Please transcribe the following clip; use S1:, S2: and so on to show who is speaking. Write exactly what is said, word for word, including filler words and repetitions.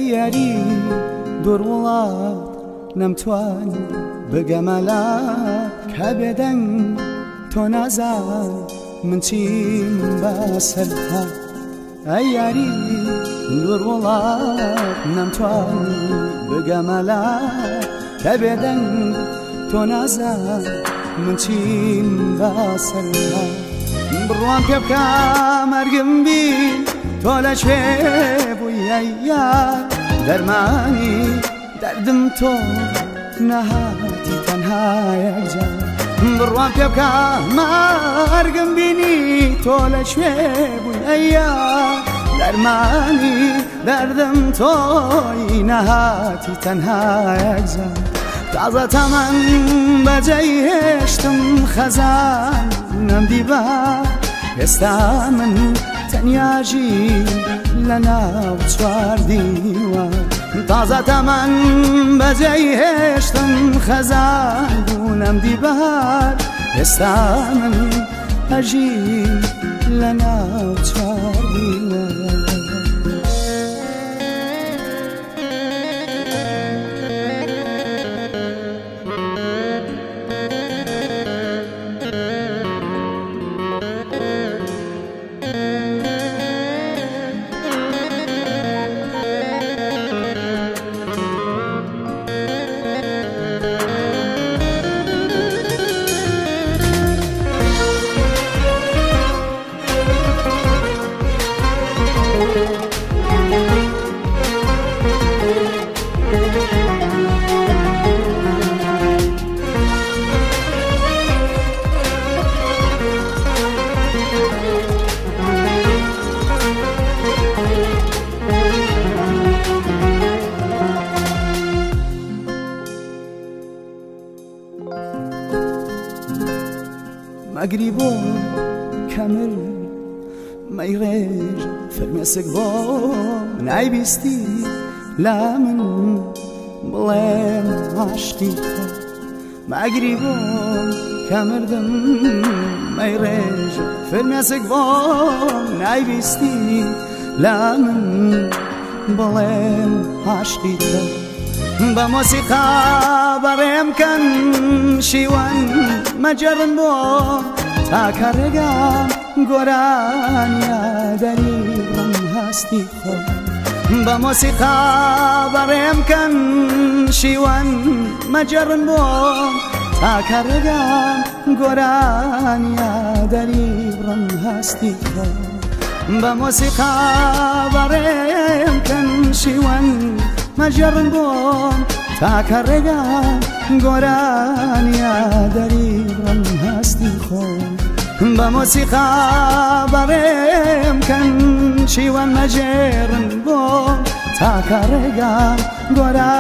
S1: یاری دوور وڵات نەمتوانی بگەمەلات کە بێدەنگ تۆ نازان من چیم بەسەرها ئەی یاری دوور وڵات نەمتوانی بگەمەلات کە بێدەنگ تۆ نازان من چیم بەسەرها بڕوان پێ بکە مەرگم بین تۆ لەکوێ بوویە یار دەرمانی دەردم تۆ نەهاتی تەنها یەکجار بڕوان پێ بکە مەرگم بینی تۆ لەکوێ بوویە یار دەرمانی دەردم تۆی نەهاتی تەنها یەکجار تازە تەمەن بەجێی هێشتم خەزان نەمدیبار ئێستا من تەنیاژی لەناو چوار دیوار تازە تەمەن بەجێی هێشتم خەزان بوونەم دیبار ئێستا من ئەژی لەناو چوار دیوار مەگری بۆ کەمر مەیڕێژ فەرمێسک بۆ نایبیستی لا من بڵێم عاشقی تۆ مەگری بۆ کەمردم مەیڕێژ فەرمێسک بۆ نایبیستی لا من بڵێم عاشقی تۆ بە مۆسیقا بەڕێمکەن شیوەن مەجەڕن بۆ تاکە ڕێگام گۆرانیا دەری ڕم هەستی خۆ بە مۆسیقا بەڕێمکەن شیوەن مەجەڕن بۆ تاکە ڕێگام گۆرانیا دەری ڕم هەستی خۆ بە مۆسیقا بەڕێمکەن شیوەن مەجەڕن بۆ تاکە ڕێگام گۆرانیا دەری ڕم هەستی خۆ بە مۆسیقا بەڕێمکەن شیوەن مەجێڕن بۆ تاکە ڕێگام گۆرانیا